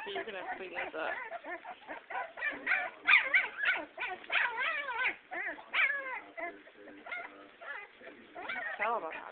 So you're gonna clean this up. Tell about that.